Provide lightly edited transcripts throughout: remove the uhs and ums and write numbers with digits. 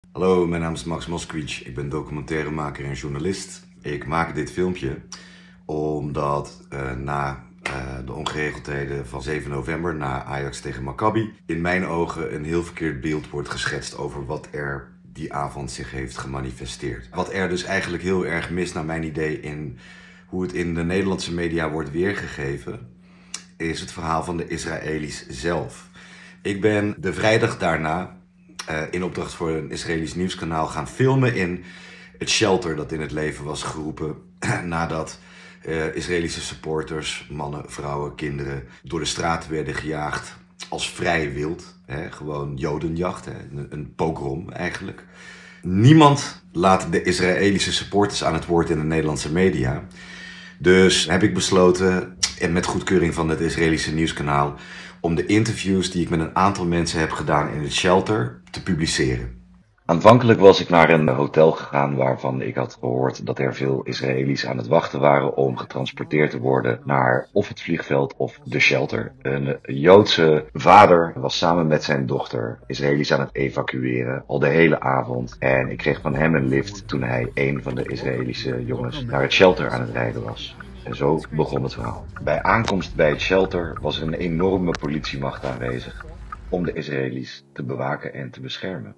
Hallo, mijn naam is Max Moskowitz. Ik ben documentairemaker en journalist. Ik maak dit filmpje omdat na de ongeregeldheden van 7 november, na Ajax tegen Maccabi, in mijn ogen een heel verkeerd beeld wordt geschetst over wat er die avond zich heeft gemanifesteerd. Wat er dus eigenlijk heel erg mist naar mijn idee in hoe het in de Nederlandse media wordt weergegeven, is het verhaal van de Israëli's zelf. Ik ben de vrijdag daarna in opdracht voor een Israëlisch nieuwskanaal gaan filmen in het shelter dat in het leven was geroepen nadat Israëlische supporters, mannen, vrouwen, kinderen, door de straat werden gejaagd als vrij wild. Gewoon jodenjacht, een pogrom eigenlijk. Niemand laat de Israëlische supporters aan het woord in de Nederlandse media. Dus heb ik besloten, en met goedkeuring van het Israëlische nieuwskanaal, om de interviews die ik met een aantal mensen heb gedaan in het shelter te publiceren. Aanvankelijk was ik naar een hotel gegaan waarvan ik had gehoord dat er veel Israëli's aan het wachten waren om getransporteerd te worden naar of het vliegveld of de shelter. Een Joodse vader was samen met zijn dochter Israëli's aan het evacueren al de hele avond. En ik kreeg van hem een lift toen hij een van de Israëlische jongens naar het shelter aan het rijden was. En zo begon het verhaal. Bij aankomst bij het shelter was er een enorme politiemacht aanwezig om de Israëli's te bewaken en te beschermen.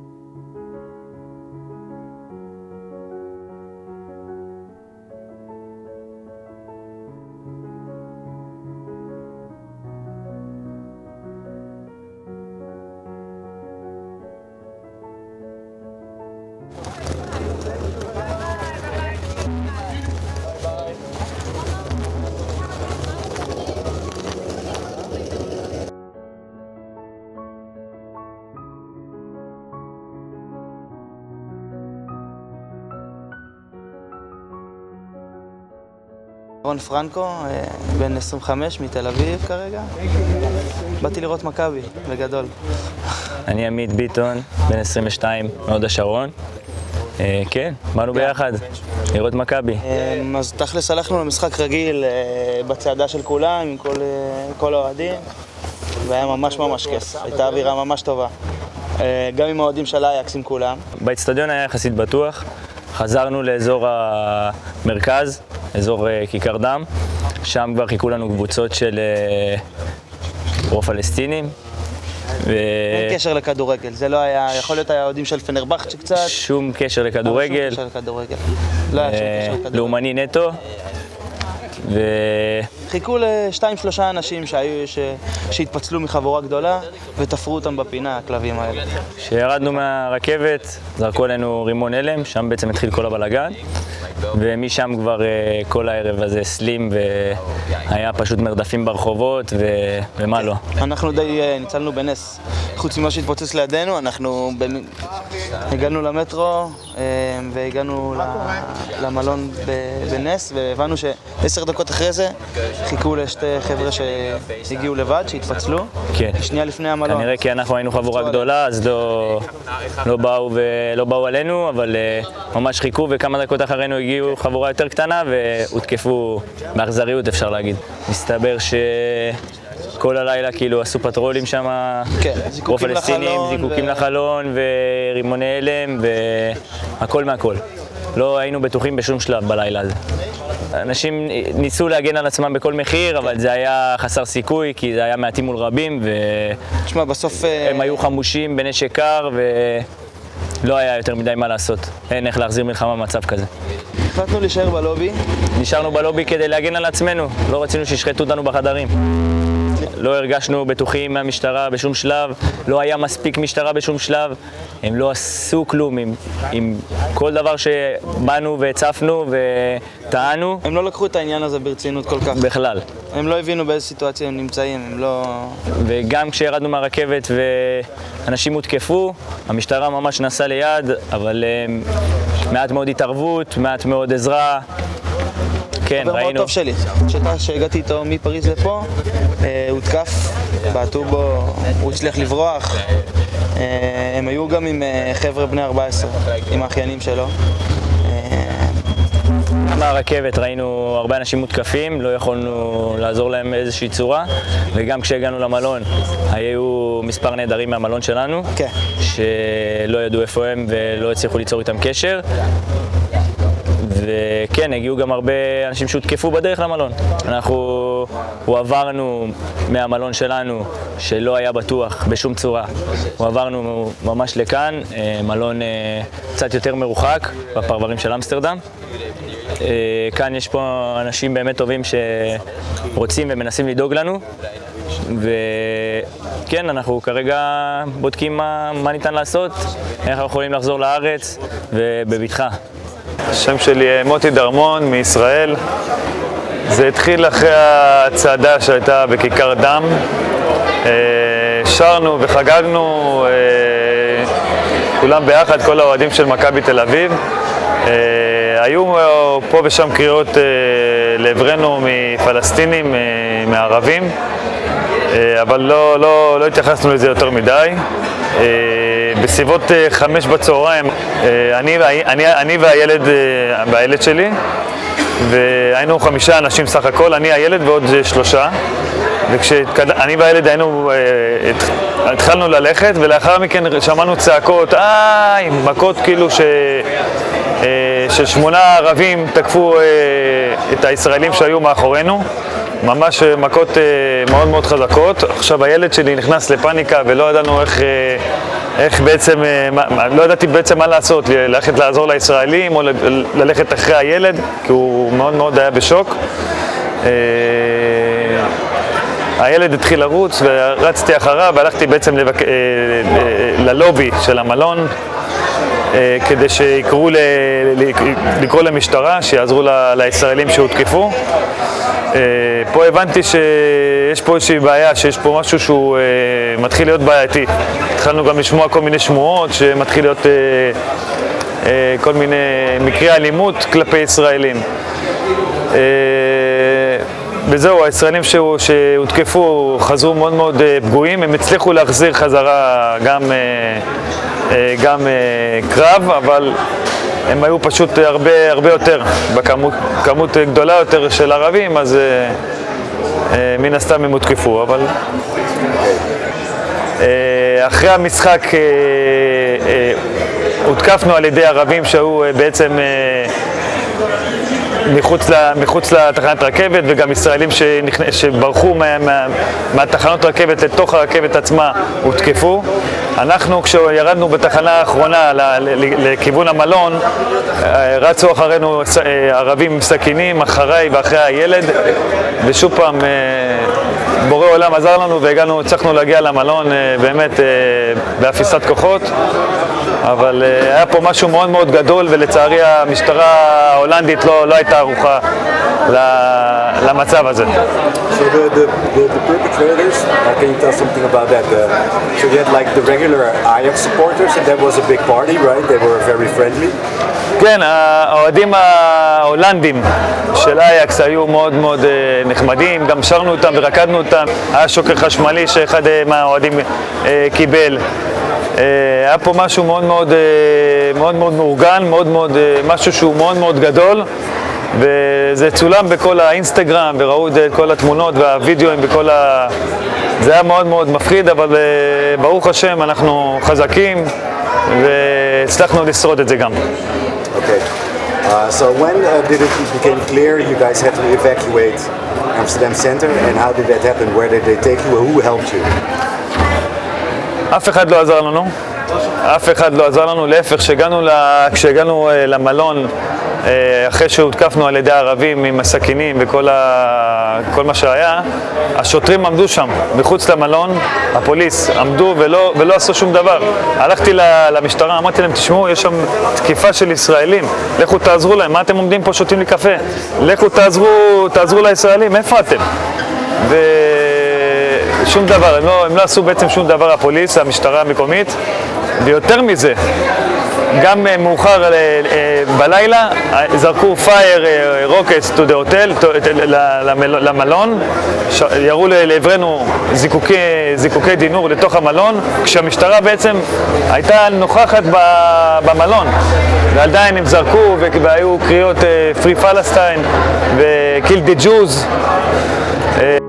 רון פרנקו, בן 25 מתל אביב כרגע. באתי לראות מכבי, בגדול. אני עמית ביטון, בן 22, מהוד השרון. כן, באנו ביחד, לראות מכבי. אז תכלס הלכנו למשחק רגיל בצעדה של כולם, עם כל האוהדים, והיה ממש ממש כיף. הייתה אווירה ממש טובה. גם עם האוהדים של אייקס, עם כולם. באצטדיון היה יחסית בטוח. חזרנו לאזור המרכז, אזור כיכר דם. שם כבר חיכו לנו קבוצות של פרו-פלסטינים. אין קשר לכדורגל, זה לא היה, יכול להיות האוהדים של פנרבכצ'ה קצת. שום קשר לכדורגל. שום קשר לכדורגל. לא היה שום קשר לכדורגל. לאומני נטו. חיכו ל2-3 אנשים שהתפצלו מחבורה גדולה ותפרו אותם בפינה, הכלבים האלה. כשירדנו מהרכבת, זרקו עלינו רימון הלם, שם בעצם התחיל כל הבלגן. ומשם כבר כל הערב הזה סלים והיה פשוט מרדפים ברחובות ומה לא. אנחנו די ניצלנו בנס. חוץ ממה שהתפוצץ לידינו, אנחנו הגענו למטרו והגענו למלון בנס והבנו ש10 דקות אחרי זה חיכו לשתי חבר'ה שהגיעו לבד, שהתפצלו. כן. שנייה לפני המלון. כנראה כי אנחנו היינו חבורה גדולה, אז לא באו עלינו, אבל ממש חיכו וכמה דקות אחרינו הגיעו חבורה יותר קטנה והותקפו באכזריות, אפשר להגיד. מסתבר כל הלילה כאילו עשו פטרולים שם, פרו-פלסטינים, זיקוקים לחלון ורימוני הלם והכל מהכל. לא היינו בטוחים בשום שלב בלילה הזה. אנשים ניסו להגן על עצמם בכל מחיר, אבל זה היה חסר סיכוי, כי זה היה מעטים מול רבים, תשמע, בסוף הם היו חמושים בנשק קר, ולא היה יותר מדי מה לעשות. אין איך להחזיר מלחמה במצב כזה. החלטנו להישאר בלובי. נשארנו בלובי כדי להגן על עצמנו, לא רצינו שישחטו אותנו בחדרים. לא הרגשנו בטוחים מהמשטרה בשום שלב, לא היה מספיק משטרה בשום שלב, הם לא עשו כלום עם כל דבר שבאנו והצפנו וטענו. הם לא לקחו את העניין הזה ברצינות כל כך. בכלל. הם לא הבינו באיזה סיטואציה הם נמצאים, הם לא... וגם כשירדנו מהרכבת ואנשים הותקפו, המשטרה ממש נסעה ליד, אבל מעט מאוד התערבות, מעט מאוד עזרה. כן, חבר מאוד טוב שלי, שהגעתי איתו מפריז לפה, הותקף, בעטו בו, הוא הצליח לברוח. הם היו גם עם חבר'ה בני 14, עם האחיינים שלו. מהרכבת ראינו הרבה אנשים מותקפים, לא יכולנו לעזור להם באיזושהי צורה, וגם כשהגענו למלון היו מספר נעדרים מהמלון שלנו, שלא ידעו איפה הם ולא הצליחו ליצור איתם קשר. וכן, הגיעו גם הרבה אנשים שהותקפו בדרך למלון. אנחנו עברנו מהמלון שלנו, שלא היה בטוח בשום צורה. עברנו ממש לכאן, מלון קצת יותר מרוחק, בפרברים של אמסטרדם. כאן יש פה אנשים באמת טובים שרוצים ומנסים לדאוג לנו. וכן, אנחנו כרגע בודקים מה ניתן לעשות, איך אנחנו יכולים לחזור לארץ ובבטחה. השם שלי מוטי דרמון מישראל. זה התחיל אחרי הצעדה שהייתה בכיכר דם. שרנו וחגגנו כולם ביחד, כל האוהדים של מכבי תל אביב. היו פה ושם קריאות לעברנו מפלסטינים, מערבים, אבל לא התייחסנו לזה יותר מדי. בסביבות 5 בצהריים, אני והילד שלי, והיינו 5 אנשים סך הכל, אני, הילד ועוד 3. וכשאני והילד התחלנו ללכת, ולאחר מכן שמענו צעקות, מכות כאילו של 8 ערבים תקפו את הישראלים שהיו מאחורינו. ממש מכות מאוד מאוד חזקות. עכשיו הילד שלי נכנס לפאניקה ולא ידענו איך בעצם, לא ידעתי בעצם מה לעשות, ללכת לעזור לישראלים או ללכת אחרי הילד, כי הוא מאוד מאוד היה בשוק. הילד התחיל לרוץ ורצתי אחריו והלכתי בעצם ללובי של המלון כדי שיקראו לקרוא למשטרה, שיעזרו לישראלים שהותקפו. פה הבנתי שיש פה איזושהי בעיה, שיש פה משהו שהוא מתחיל להיות בעייתי. התחלנו גם לשמוע כל מיני שמועות שמתחיל להיות כל מיני מקרי אלימות כלפי ישראלים. וזהו, הישראלים שהותקפו חזרו מאוד מאוד פגועים, הם הצליחו להחזיר חזרה גם קרב, אבל הם היו פשוט הרבה יותר, בכמות גדולה יותר של ערבים, אז מן הסתם הם הותקפו, אבל אחרי המשחק הותקפנו על ידי ערבים שהיו בעצם מחוץ לתחנת רכבת, וגם ישראלים שברחו מהתחנות רכבת לתוך הרכבת עצמה הותקפו. אנחנו, כשירדנו בתחנה האחרונה לכיוון המלון, רצו אחרינו ערבים עם סכינים, אחריי ואחרי הילד, ושוב פעם בורא עולם עזר לנו והצלחנו להגיע למלון באמת באפיסת כוחות. אבל היה פה משהו מאוד מאוד גדול, ולצערי המשטרה ההולנדית לא הייתה ערוכה למצב הזה. So the perpetrators, can you tell something about that? So you had like the regular Ajax supporters, and that was a big party, right? They were very friendly. כן, האוהדים ההולנדים של אייקס היו מאוד מאוד נחמדים, גם שרנו אותם ורקדנו אותם. היה שוקר חשמלי שאחד מהאוהדים קיבל. היה פה משהו מאוד מאוד מאורגן, משהו שהוא מאוד מאוד גדול, וזה צולם בכל האינסטגרם, וראו את כל התמונות והווידאוים זה היה מאוד מאוד מפחיד, אבל ברוך השם אנחנו חזקים והצלחנו לשרוד את זה גם. Okay. So when did it become clear you guys had to evacuate Amsterdam Center, and how did that happen? Where did they take you? Who helped you? אף אחד לא עזר לנו, להפך, כשהגענו למלון, אחרי שהותקפנו על ידי הערבים עם הסכינים וכל מה שהיה, השוטרים עמדו שם, מחוץ למלון, הפוליס עמדו ולא עשו שום דבר. הלכתי למשטרה, אמרתי להם, תשמעו, יש שם תקיפה של ישראלים, לכו תעזרו להם, מה אתם עומדים פה שותים לי קפה? לכו תעזרו לישראלים, איפה אתם? שום דבר, הם לא עשו בעצם שום דבר, הפוליס, המשטרה המקומית, ויותר מזה, גם מאוחר בלילה זרקו פייר רוקטס to the hotel, למלון, ירו לעברנו זיקוקי דינור לתוך המלון, כשהמשטרה בעצם הייתה נוכחת במלון, ועדיין הם זרקו והיו קריאות Free Palestine ו-Kill the Jews.